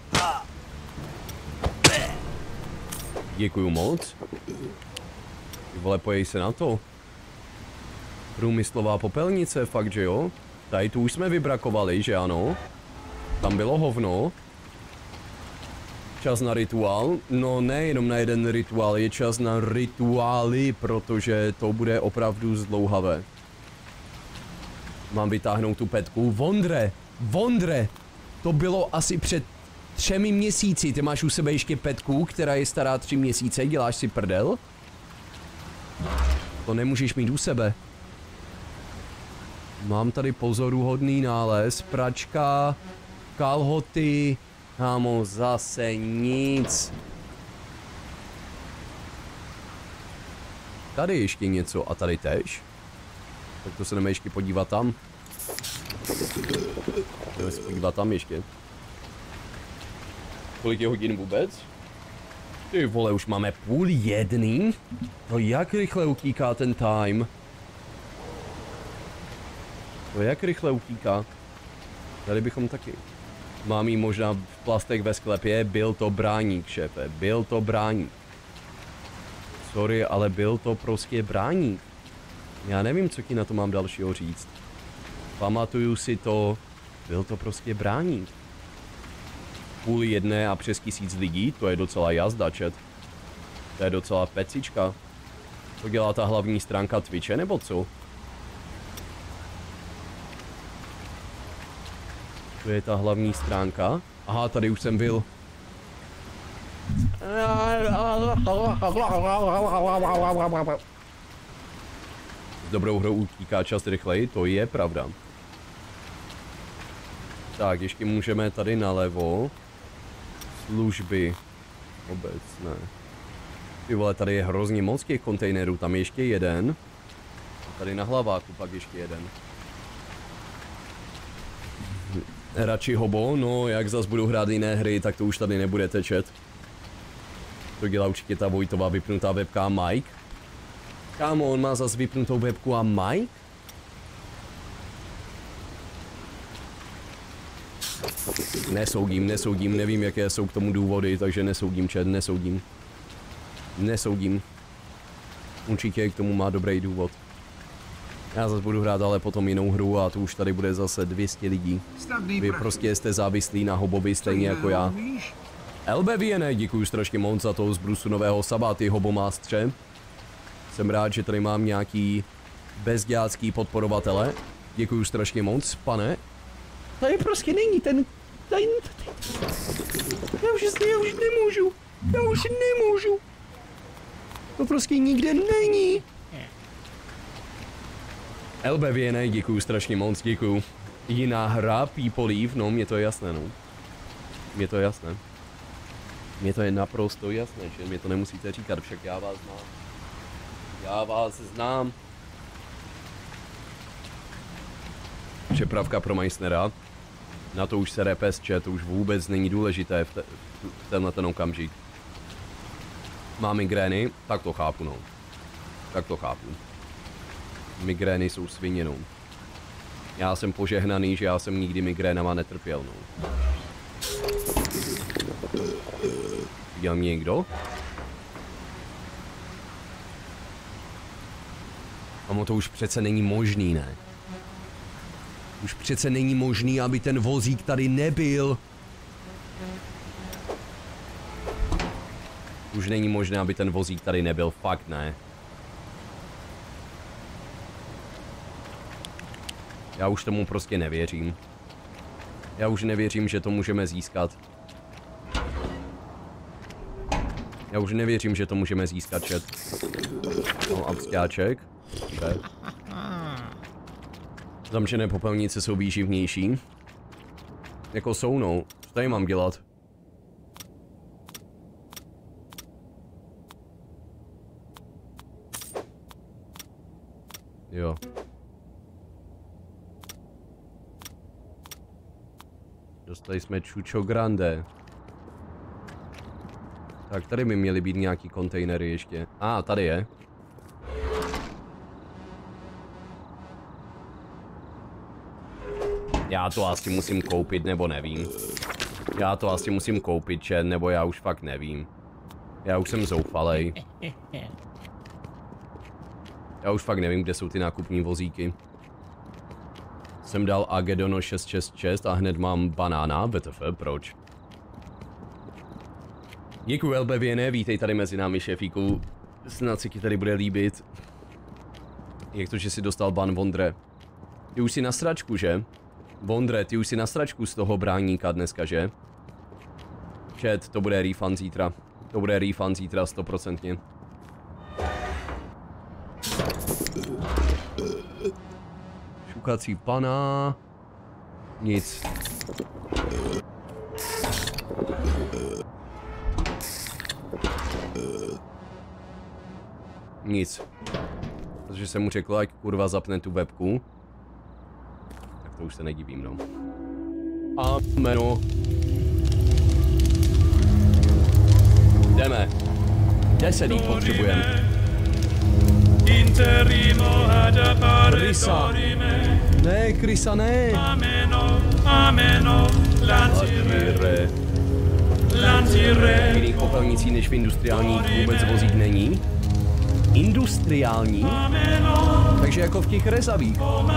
Děkuju moc. Ty vole, pojej se na to. Průmyslová popelnice, fakt, že jo? Tady tu už jsme vybrakovali, že ano? Tam bylo hovno. Čas na rituál? No ne jenom na jeden rituál, je čas na rituály, protože to bude opravdu zdlouhavé. Mám vytáhnout tu petku. Vondre! To bylo asi před 3 měsíci. Ty máš u sebe ještě petku, která je stará 3 měsíce, děláš si prdel? To nemůžeš mít u sebe. Mám tady pozoruhodný nález, pračka, kalhoty, kámo, zase nic. Tady ještě něco a tady tež. Tak to se jdeme ještě podívat tam. Jdeme se podívat tam ještě. Kolik je hodin vůbec? Ty vole, už máme 12:30? No jak rychle utíká ten time? No jak rychle utíká? Tady bychom taky. Mám jí možná v plastech ve sklepě, byl to Bráník, šéfe, byl to Bráník. Sorry, ale byl to prostě Bráník. Já nevím, co ti na to mám dalšího říct. Pamatuju si to, byl to prostě Bráník. 12:30 a přes 1000 lidí, to je docela jazda, chat. To je docela pecička. To dělá ta hlavní stránka Twitche, nebo co? To je ta hlavní stránka. Aha, tady už jsem byl. S dobrou hrou utíká čas rychleji, to je pravda. Tak, ještě můžeme tady nalevo. Služby. Obecné. Ty vole, tady je hrozně moc těch kontejnerů, tam je ještě jeden. A tady na hlaváku pak ještě jeden. Radši hobo, no jak zas budu hrát jiné hry, tak to už tady nebude tečet. To dělá určitě ta Vojtová vypnutá webka a Mike. Kámo, on má zas vypnutou webku a Mike? Nesoudím, nevím jaké jsou k tomu důvody, takže nesoudím, chat, nesoudím. Určitě k tomu má dobrý důvod. Já zase budu hrát ale potom jinou hru a tu už tady bude zase 200 lidí. Vy prostě jste závislí na hobovi stejně jako já. LBVN, děkuji strašně moc za to z Brusu nového sabaty, hobomástře. Jsem rád, že tady mám nějaký bezdělácký podporovatele. Děkuji strašně moc, pane. Tady prostě není ten... Já už nemůžu. To prostě nikde není. LBVN, děkuju strašně moc, děkuju. Jiná hra, People Leave, no, mě to je jasné, no. Mně to je jasné. Mně to je naprosto jasné, že mě to nemusíte říkat, však já vás znám. Já vás znám. Přepravka pro Meissnera. Na to už se repesče, to už vůbec není důležité v tenhle ten okamžik. Má migrény, tak to chápu, no. Tak to chápu. Migrény jsou sviněnou. Já jsem požehnaný, že já jsem nikdy migrénama netrpěl, no. Viděl mě někdo? Amo, to už přece není možný, ne? Už přece není možný, aby ten vozík tady nebyl. Už není možné, aby ten vozík tady nebyl, fakt ne. Já už tomu prostě nevěřím. Já už nevěřím, že to můžeme získat. Já už nevěřím, že to můžeme získat, chat. No, absťáček. Okay. Zamčené popelnice jsou výživnější. Jako jsou, no. Co tady mám dělat? Jo. Dostali jsme Chucho Grande. Tak tady by měly být nějaký kontejnery ještě. Tady je. Já to asi musím koupit, nebo nevím. Já to asi musím koupit, že? Nebo já už fakt nevím. Já už jsem zoufalej. Já už fakt nevím, kde jsou ty nákupní vozíky. Jsem dal Agedono 666 a hned mám banána, WTF, proč? Děkuji Elbevěne, vítej tady mezi námi, šéfíku. Snad se ti tady bude líbit. Jak to, že jsi dostal ban, Vondre? Ty už jsi na sračku, že? Vondre, ty už jsi na sračku z toho bráníka dneska, že? Chat, to bude refund zítra. To bude refund zítra, 100%. Šukací pana. Nic. Nic. Protože jsem mu řekl, ať kurva zapne tu webku. Tak to už se nedivím, no. Ameno. Jdeme. 10 jich potřebujeme. Krysa. Ne, Krysa, ne. V jiných popelnicích než v industriálních vůbec vozík není. Industriální? Takže jako v těch rezavých.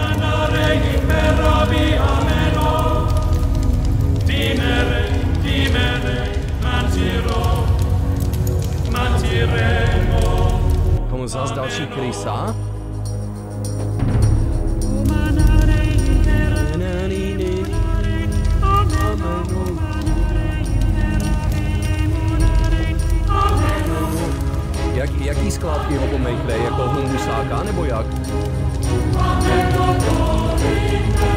Komu zás další Krysa? Jaký skládky ho Maker, jako humusáka nebo jak?